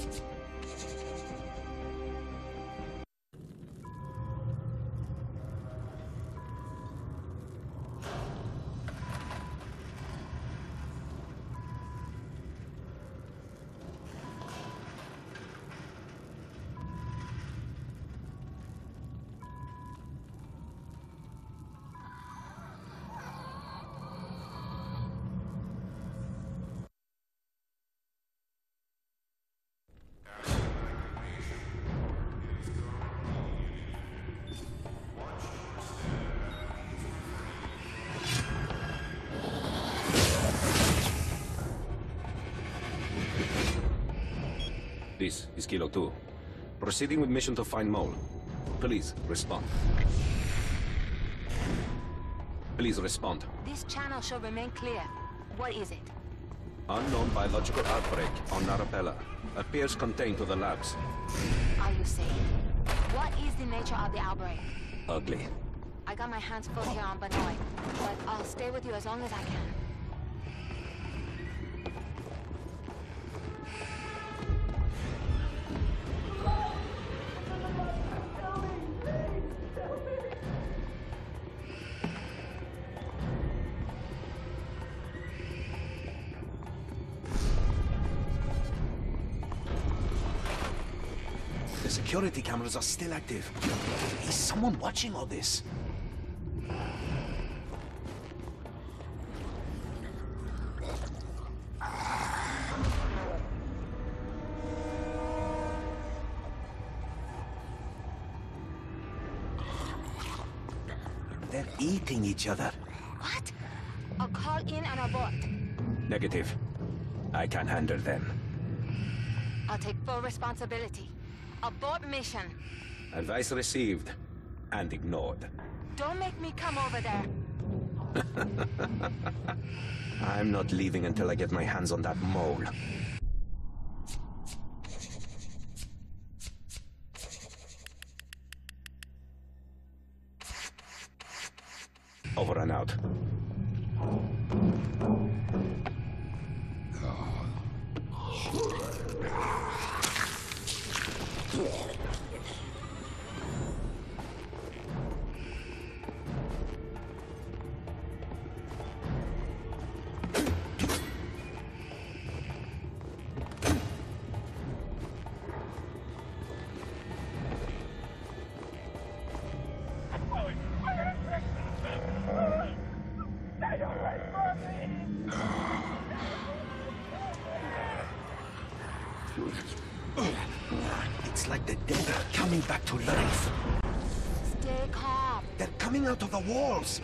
This is Kilo 2. Proceeding with mission to find Mole. Please, respond. Please respond. This channel should remain clear. What is it? Unknown biological outbreak on Arabella. Appears contained to the labs. Are you safe? What is the nature of the outbreak? Ugly. I got my hands full here on Benoit, but I'll stay with you as long as I can. The security cameras are still active. Is someone watching all this? They're eating each other. What? I'll call in and abort. Negative. I can handle them. I'll take full responsibility. Abort mission. Advice received and ignored. Don't make me come over there. I'm not leaving until I get my hands on that mole. Over and out. It's like the dead are coming back to life. Stay calm. They're coming out of the walls.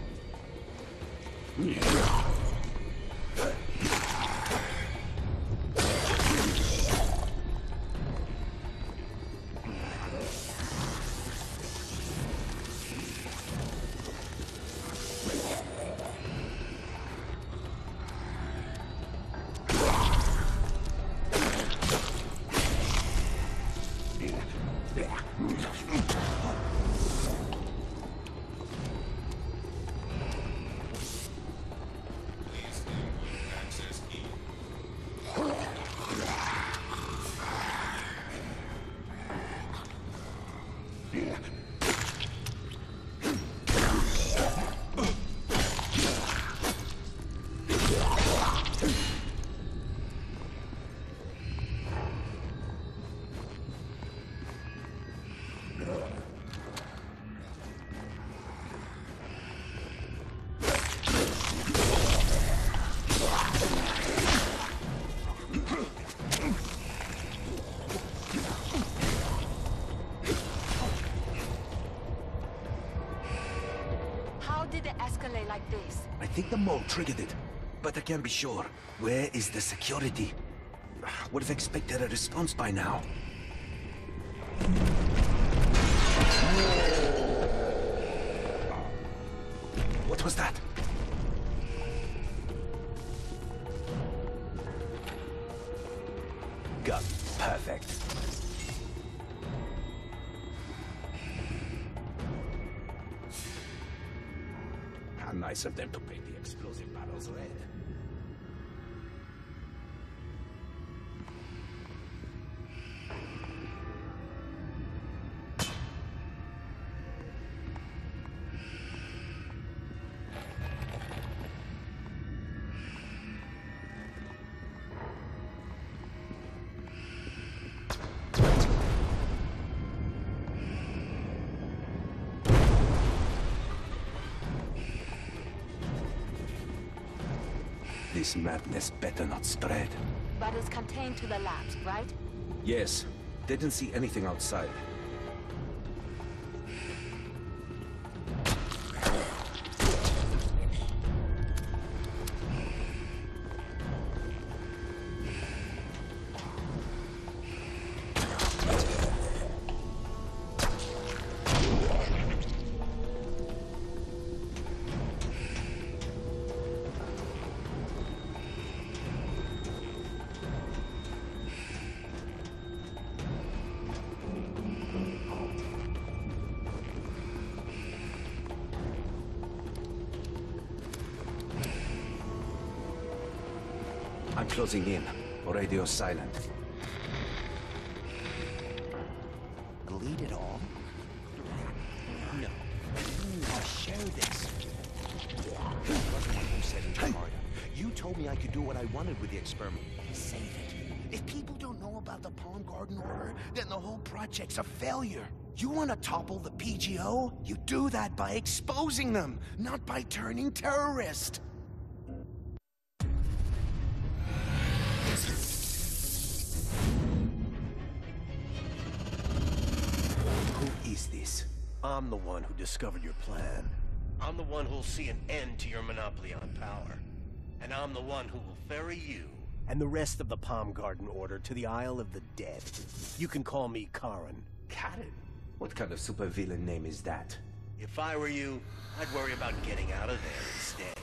Like this. I think the mole triggered it, but I can't be sure. Where is the security? Would have expected a response by now. What was that? Gun. Perfect. How nice of them to paint the explosive barrels red. This madness better not spread. But it's contained to the labs, right? Yes. Didn't see anything outside. I'm closing in. Radio silent. Delete it all? No. I'll share this. I wasn't one who said it, Marta. You told me I could do what I wanted with the experiment. Save it. If people don't know about the Palm Garden Order, then the whole project's a failure. You want to topple the PGO? You do that by exposing them, not by turning terrorist. Who is this? I'm the one who discovered your plan. I'm the one who'll see an end to your monopoly on power. And I'm the one who will ferry you And the rest of the Palm Garden Order to the Isle of the Dead. You can call me Karen. Karen? What kind of supervillain name is that? If I were you, I'd worry about getting out of there instead.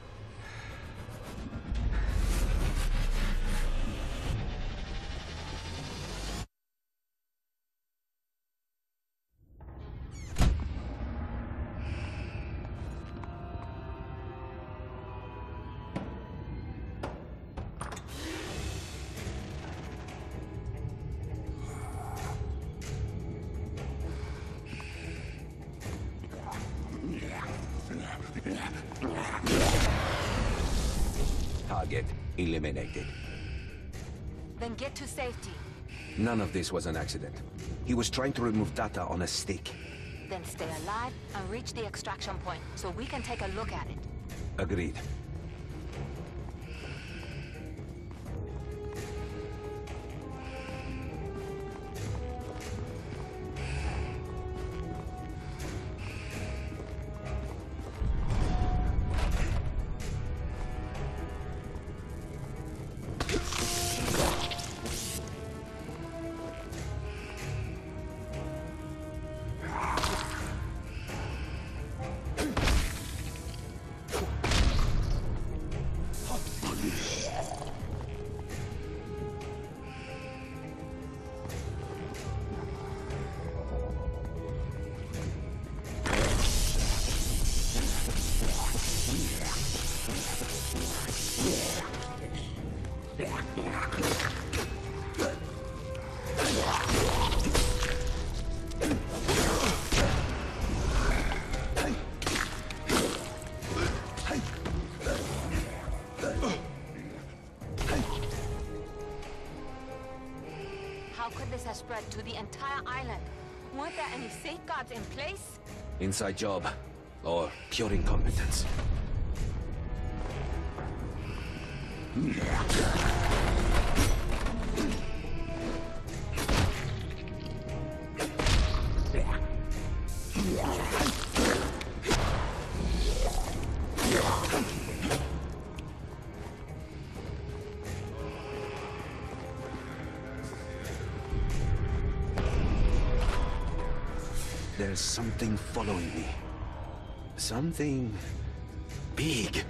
Target eliminated. Then get to safety. None of this was an accident. He was trying to remove data on a stick. Then stay alive and reach the extraction point so we can take a look at it. Agreed. How could this have spread to the entire island? Weren't there any safeguards in place? Inside job. Or pure incompetence. There's something following me. Something big.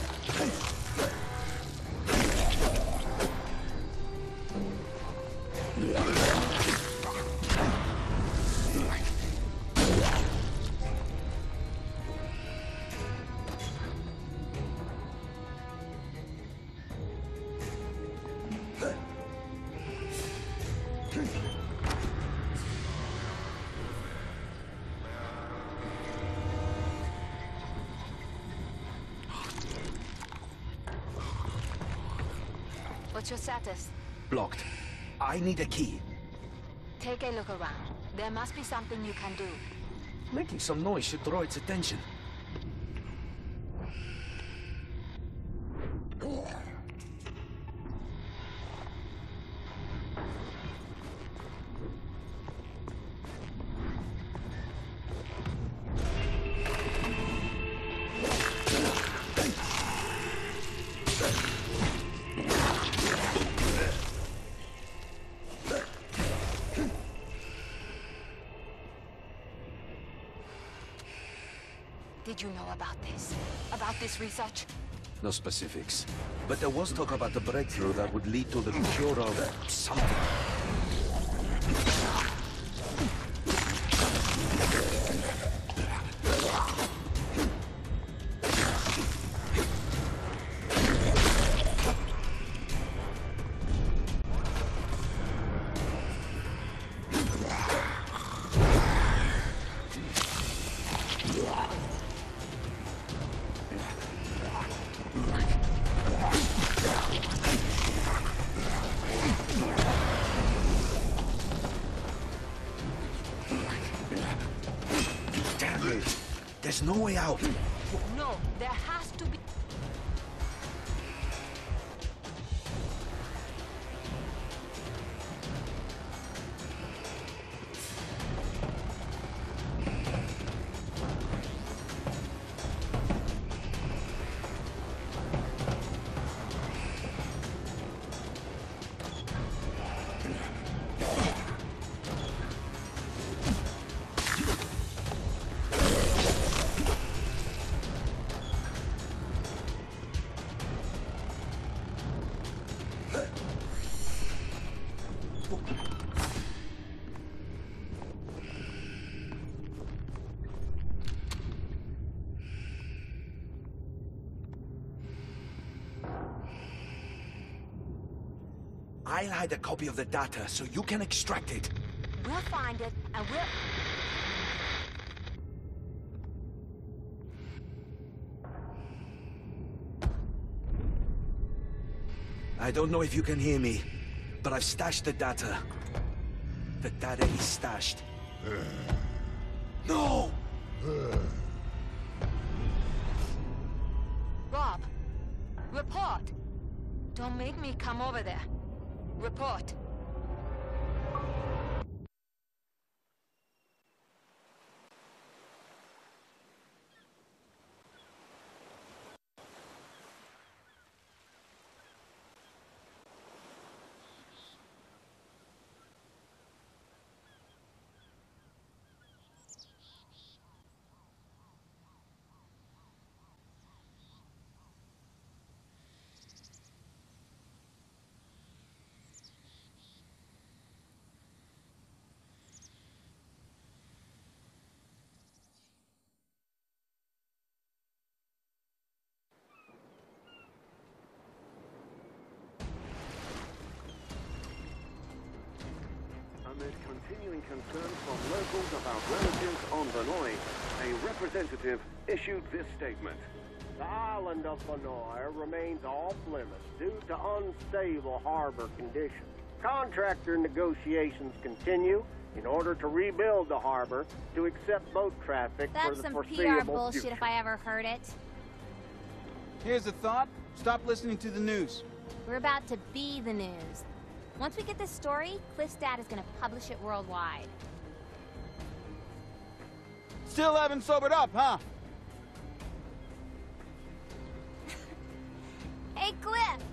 What's your status? Blocked. I need a key. Take a look around. There must be something you can do. Making some noise should draw its attention. you know about this? About this research? No specifics. But there was talk about the breakthrough that would lead to the cure of something. There's no way out. No, there has to be... I'll hide a copy of the data so you can extract it. We'll find it, and we'll... I don't know if you can hear me, but I've stashed the data. The data is stashed. No! Rob, report! Don't make me come over there. Report. Amid continuing concerns from locals about relatives on Vanoy, a representative issued this statement. The island of Vanoy remains off-limits due to unstable harbor conditions. Contractor negotiations continue in order to rebuild the harbor to accept boat traffic for That's the some PR foreseeable bullshit future. if I ever heard it. Here's a thought. Stop listening to the news. We're about to be the news. Once we get this story, Cliff's dad is gonna publish it worldwide. Still haven't sobered up, huh? Hey, Cliff!